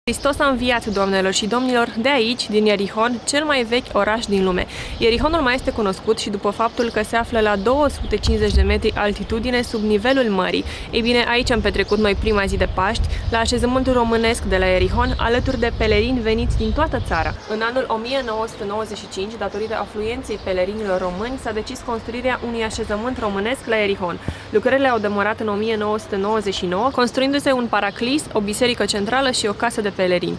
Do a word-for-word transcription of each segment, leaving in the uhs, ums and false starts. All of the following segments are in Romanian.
Hristos a înviat, doamnelor și domnilor, de aici, din Ierihon, cel mai vechi oraș din lume. Ierihonul mai este cunoscut și după faptul că se află la două sute cincizeci de metri altitudine sub nivelul mării. Ei bine, aici am petrecut noi prima zi de Paști, la așezământul românesc de la Ierihon, alături de pelerini veniți din toată țara. În anul o mie nouă sute nouăzeci și cinci, datorită afluenței pelerinilor români, s-a decis construirea unui așezământ românesc la Ierihon. Lucrările au demarat în o mie nouă sute nouăzeci și nouă, construindu-se un paraclis, o biserică centrală și o casă de pelerini.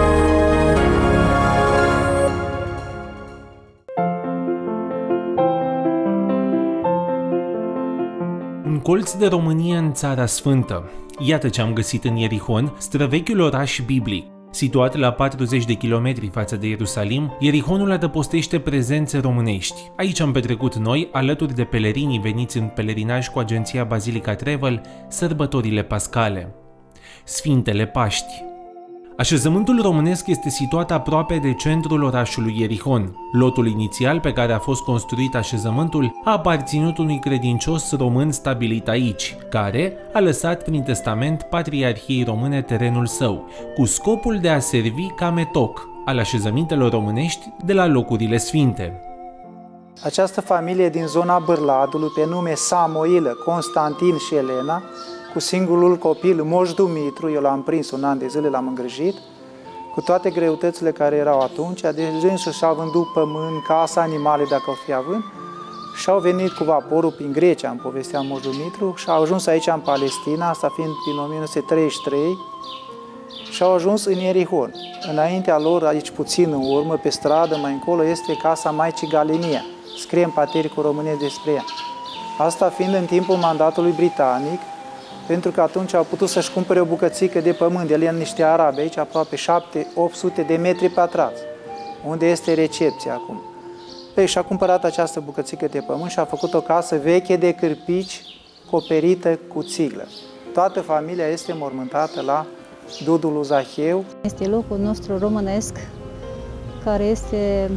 Un colț de România în Țara Sfântă. Iată ce am găsit în Ierihon, străvechiul oraș biblic. Situat la patruzeci de kilometri față de Ierusalim, Ierihonul adăpostește prezențe românești. Aici am petrecut noi, alături de pelerinii veniți în pelerinaj cu agenția Basilica Travel, sărbătorile pascale. Sfintele Paști. Așezământul românesc este situat aproape de centrul orașului Ierihon. Lotul inițial pe care a fost construit așezământul a aparținut unui credincios român stabilit aici, care a lăsat prin testament Patriarhiei Române terenul său, cu scopul de a servi ca metoc al așezămintelor românești de la locurile sfinte. Această familie din zona Bârladului, pe nume Samoilă, Constantin și Elena, cu singurul copil, Moș Dumitru, eu l-am prins un an de zile, l-am îngrijit, cu toate greutățile care erau atunci, deci însuși și-au vândut pământ, casa, animale, dacă o fi având, și-au venit cu vaporul prin Grecia, îmi povestea Moș Dumitru, și au ajuns aici în Palestina, asta fiind prin o mie nouă sute treizeci și trei, și au ajuns în Ierihon. Înaintea lor, aici puțin în urmă, pe stradă, mai încolo, este casa Maicii Galenia. Scrie în patericul românesc despre ea. Asta fiind în timpul mandatului britanic, pentru că atunci au putut să-și cumpere o bucățică de pământ, el e în niște arabi, aici aproape șapte opt sute de metri pătrați, unde este recepția acum. Păi și-a cumpărat această bucățică de pământ și a făcut o casă veche de cârpici, coperită cu țiglă. Toată familia este mormântată la Dudul lui Zaheu. Este locul nostru românesc, care este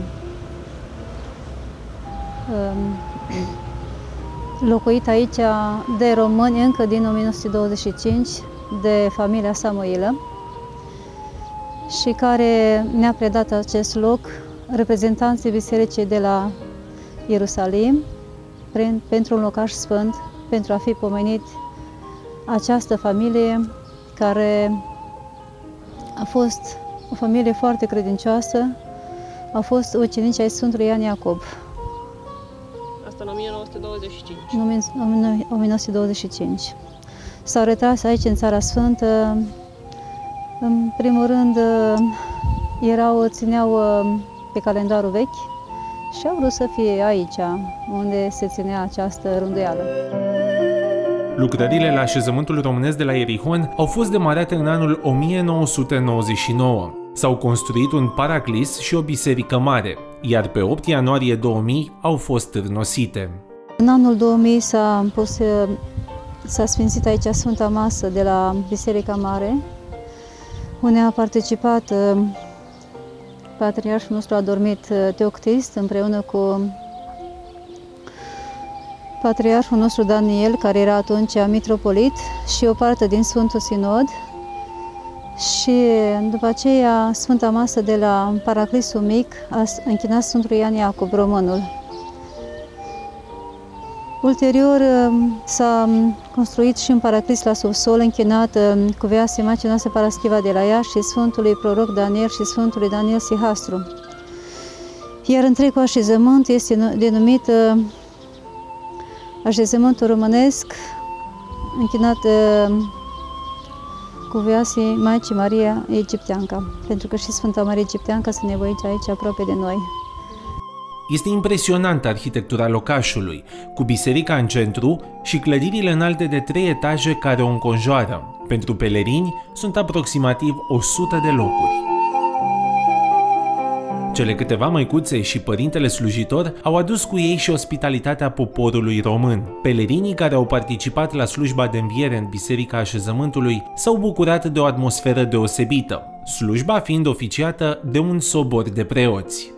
um, locuit aici de români încă din o mie nouă sute douăzeci și cinci, de familia Samoilă, și care ne-a predat acest loc reprezentanții bisericii de la Ierusalim pentru un locaș sfânt, pentru a fi pomenit această familie care a fost o familie foarte credincioasă, a fost ucenici ai Sfântului Ioan Iacob. Asta în o mie nouă sute douăzeci și cinci. În o mie nouă sute douăzeci și cinci. S-au retras aici, în Țara Sfântă. În primul rând, erau, țineau pe calendarul vechi și au vrut să fie aici, unde se ținea această rânduială. Lucrările la așezământul românesc de la Ierihon au fost demarate în anul o mie nouă sute nouăzeci și nouă. S-au construit un paraclis și o biserică mare, iar pe opt ianuarie două mii au fost târnosite. În anul două mii s-a pus, s-a sfințit aici Sfânta Masă de la Biserica Mare, unde a participat Patriarhul nostru adormit Teoctist împreună cu Patriarhul nostru Daniel, care era atunci mitropolit, și o parte din Sfântul Sinod. Și după aceea Sfânta Masă de la Paraclisul Mic a închinat Sfântul Ioan Iacob, românul. Ulterior s-a construit și un paraclis la subsol închinat cu Veasii Maicii noastre Paraschiva de la Iași și Sfântului Proroc Daniel și Sfântului Daniel Sihastru. Iar întregul așezământ este denumit așezământul românesc, închinat cu Veasii Maicii Maria Egipteanca, pentru că și Sfânta Maria Egipteanca se nevoiește aici, aproape de noi. Este impresionantă arhitectura locașului, cu biserica în centru și clădirile înalte de trei etaje care o înconjoară. Pentru pelerini sunt aproximativ o sută de locuri. Cele câteva măicuțe și părintele slujitor au adus cu ei și ospitalitatea poporului român. Pelerinii care au participat la slujba de înviere în Biserica Așezământului s-au bucurat de o atmosferă deosebită, slujba fiind oficiată de un sobor de preoți.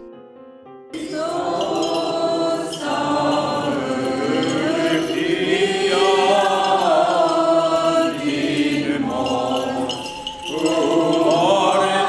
Glory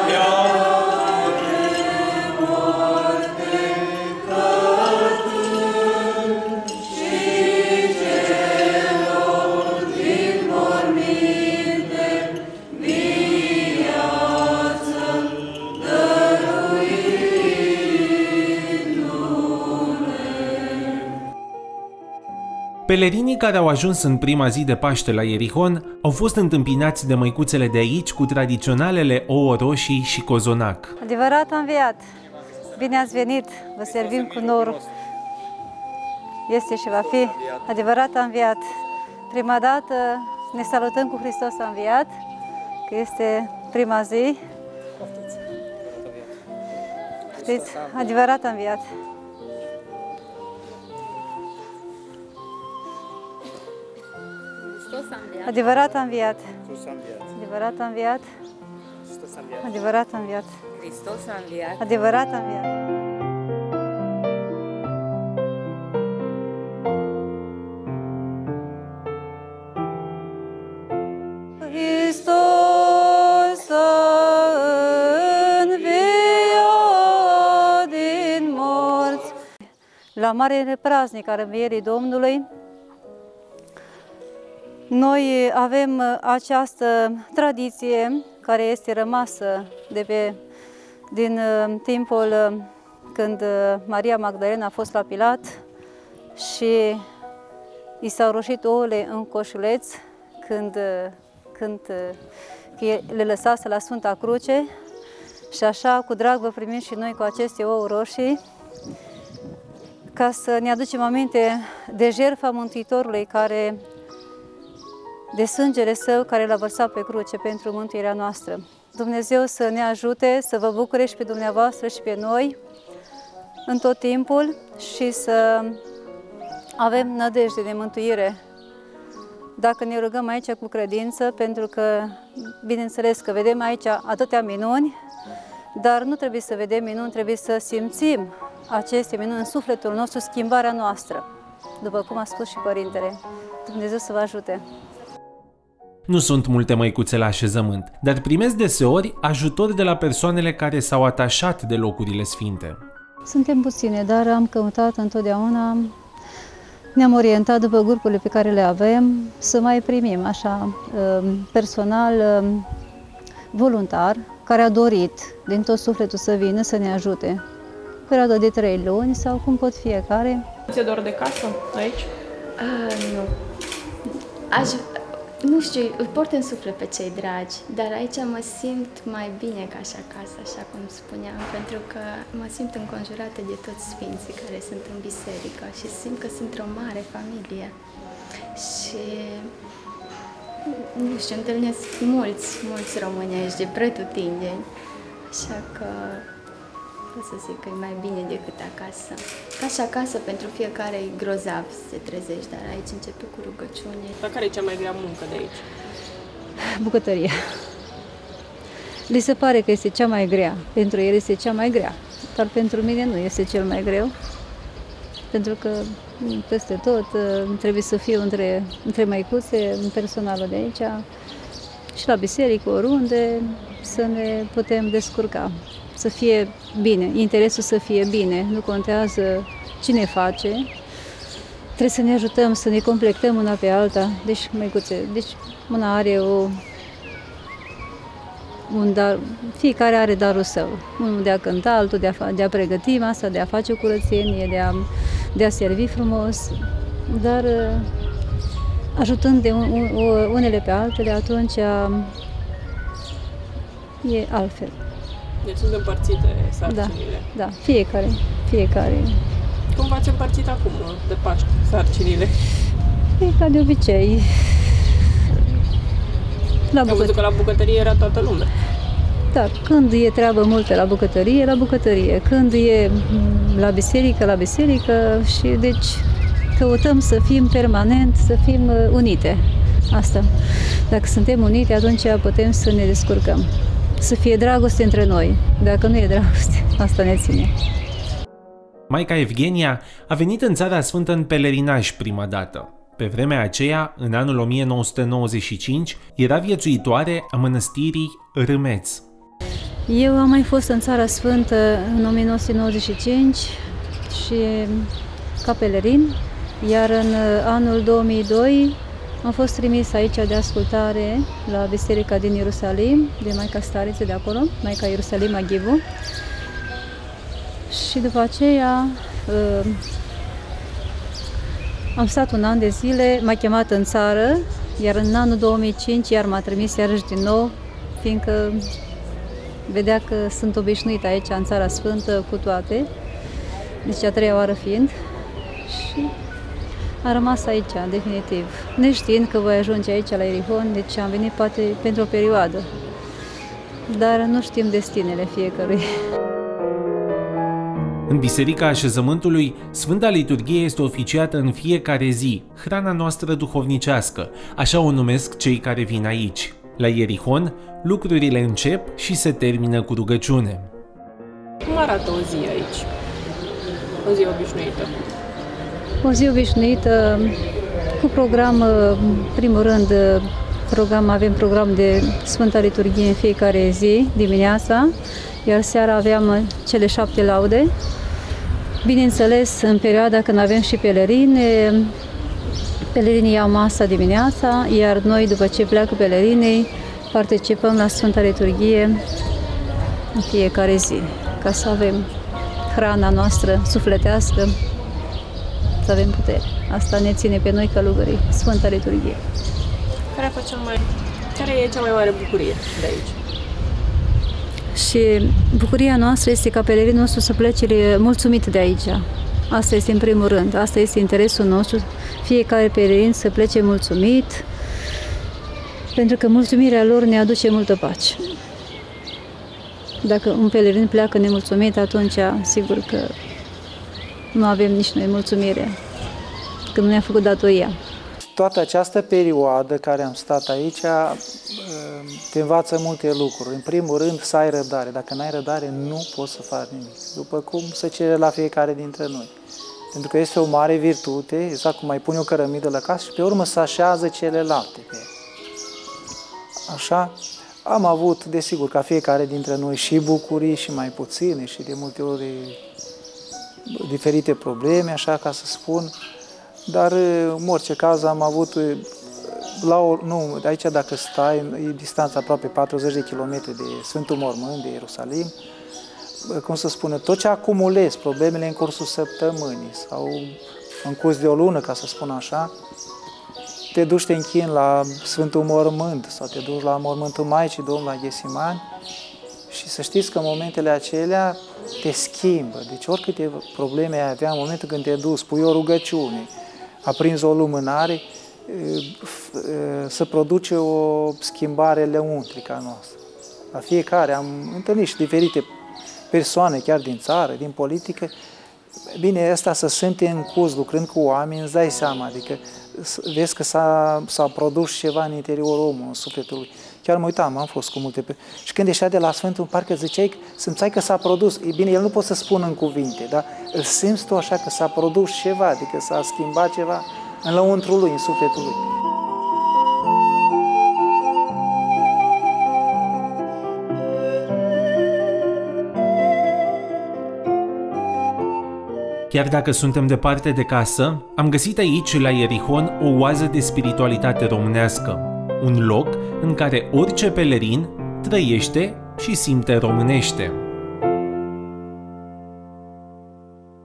Pelerinii care au ajuns în prima zi de Paște la Ierihon au fost întâmpinați de măicuțele de aici cu tradiționalele ouă roșii și cozonac. Adevărat înviat! Bine ați venit! Vă servim cu nor. Este și va fi adevărat înviat. Prima dată ne salutăm cu Hristos a înviat, că este prima zi. Știți, adevărat înviat. Adevărat înviat. Adevărat înviat. Adevărat înviat. Hristos a înviat. Adevărat înviat. Hristos a înviat din morți. La marele praznic al învierii Domnului, noi avem această tradiție care este rămasă de pe, din timpul când Maria Magdalena a fost la Pilat și i s-au roșit ouăle în coșuleț când, când le lăsase la Sfânta Cruce, și așa cu drag vă primim și noi cu aceste ouă roșii, ca să ne aducem aminte de jertfa Mântuitorului, care de sângele Său care l-a vărsat pe cruce pentru mântuirea noastră. Dumnezeu să ne ajute, să vă bucure și pe dumneavoastră și pe noi în tot timpul și să avem nădejde de mântuire dacă ne rugăm aici cu credință, pentru că, bineînțeles că vedem aici atâtea minuni, dar nu trebuie să vedem minuni, trebuie să simțim aceste minuni în sufletul nostru, schimbarea noastră, după cum a spus și Părintele. Dumnezeu să vă ajute! Nu sunt multe măicuțe la așezământ, dar primesc deseori ajutor de la persoanele care s-au atașat de locurile sfinte. Suntem puține, dar am căutat întotdeauna, ne-am orientat după grupurile pe care le avem, să mai primim așa personal voluntar, care a dorit din tot sufletul să vină să ne ajute. Perioada de trei luni sau cum pot fiecare. Ți-e dor de casă aici? Uh, nu. Aș... Nu știu, îl port în suflet pe cei dragi, dar aici mă simt mai bine ca și acasă, așa cum spuneam, pentru că mă simt înconjurată de toți sfinții care sunt în biserică și simt că sunt o mare familie. Și, nu știu, întâlnesc mulți, mulți românești de pretutindeni, așa că pot să zic că e mai bine decât acasă. Ca și acasă, pentru fiecare e grozav să te trezești, dar aici începe cu rugăciune. Dar care e cea mai grea muncă de aici? Bucătăria. Li se pare că este cea mai grea. Pentru el este cea mai grea. Dar pentru mine nu este cel mai greu. Pentru că peste tot trebuie să fiu între, între măicuțe, în personalul de aici și la biserică, oriunde, să ne putem descurca. Să fie bine, interesul să fie bine, nu contează cine face, trebuie să ne ajutăm, să ne completăm una pe alta, deci, măicuțe, deci una are o, un dar, fiecare are darul său, unul de a cânta, altul de a, de a pregăti masa, de a face curățenie, de a, de a servi frumos, dar ajutând de un, un, unele pe altele, atunci e altfel. Deci sunt împărțite sarcinile. Da, da, fiecare, fiecare. Cum v-ați împărțit acum, de Paște, sarcinile? E ca de obicei. La Am văzut că la bucătărie era toată lumea. Da, când e treabă multă la bucătărie, la bucătărie. Când e la biserică, la biserică. Și deci căutăm să fim permanent, să fim unite. Asta. Dacă suntem unite, atunci putem să ne descurcăm. Să fie dragoste între noi. Dacă nu e dragoste, asta ne ține. Maica Evgenia a venit în Țara Sfântă în pelerinaj prima dată. Pe vremea aceea, în anul o mie nouă sute nouăzeci și cinci, era viețuitoare a mănăstirii Râmeț. Eu am mai fost în Țara Sfântă în o mie nouă sute nouăzeci și cinci și ca pelerin, iar în anul două mii doi am fost trimis aici de ascultare la Biserica din Ierusalim, de Maica Stariță de acolo, Maica Ierusalim Aghivu. Și după aceea Am stat un an de zile, m-a chemat în țară, iar în anul două mii cinci iar m-a trimis iarăși din nou, fiindcă vedea că sunt obișnuită aici, în Țara Sfântă, cu toate, deci a treia oară fiind, și am rămas aici, definitiv, neștiind că voi ajunge aici, la Ierihon, deci am venit poate pentru o perioadă, dar nu știm destinele fiecărui. În Biserica Așezământului, Sfânta Liturghie este oficiată în fiecare zi, hrana noastră duhovnicească, așa o numesc cei care vin aici. La Ierihon, lucrurile încep și se termină cu rugăciune. Cum arată o zi aici? O zi obișnuită. O zi obișnuită, cu program, în primul rând, program, avem program de Sfânta Liturghie în fiecare zi, dimineața, iar seara aveam cele șapte laude. Bineînțeles, în perioada când avem și pelerini, pelerinii iau masa dimineața, iar noi, după ce pleacă pelerinii, participăm la Sfânta Liturghie în fiecare zi, ca să avem hrana noastră sufletească, să avem putere. Asta ne ține pe noi călugării, Sfânta Liturghie. Care, a fost cea mai, care e cea mai mare bucurie de aici? Și bucuria noastră este ca pelerinul nostru să plece mulțumit de aici. Asta este în primul rând, asta este interesul nostru, fiecare pelerin să plece mulțumit, pentru că mulțumirea lor ne aduce multă pace. Dacă un pelerin pleacă nemulțumit, atunci sigur că nu avem nici noi mulțumire, că nu ne-a făcut datoria. Toată această perioadă care am stat aici te învață multe lucruri. În primul rând să ai răbdare. Dacă n-ai răbdare, nu poți să faci nimic. După cum se cere la fiecare dintre noi. Pentru că este o mare virtute, exact cum mai pune o cărămidă la casă și pe urmă se așează celelalte pe ea. Așa, am avut, desigur, ca fiecare dintre noi și bucurii și mai puține și de multe ori diferite probleme, așa ca să spun. Dar, în orice caz, am avut, la o, nu, aici dacă stai, e distanța aproape patruzeci de kilometri de Sfântul Mormânt, de Ierusalim, cum să spună, tot ce acumulezi, problemele în cursul săptămânii sau în curs de o lună, ca să spun așa, te duci, te închini la Sfântul Mormânt sau te duci la Mormântul Maicii Domnului la Ghesimani și să știți că în momentele acelea te schimbă. Deci oricâte probleme ai avea în momentul când te duci, pui o rugăciune, aprinzi o lumânare, să produce o schimbare lăuntrică a noastră. La fiecare am întâlnit și diferite persoane, chiar din țară, din politică. Bine, asta să sente în curs, lucrând cu oameni, îți dai seama, adică vezi că s-a produs ceva în interiorul omului, în sufletul lui. Chiar mă uitam, am fost cu multe... Și când ieșea de la Sfântul, parcă ziceai, simțeai că s-a produs. E bine, el nu poate să spună în cuvinte, dar îl simți tu așa că s-a produs ceva, adică s-a schimbat ceva în lăuntrul lui, în sufletul lui. Chiar dacă suntem departe de casă, am găsit aici, la Ierihon, o oază de spiritualitate românească. Un loc în care orice pelerin trăiește și simte românește.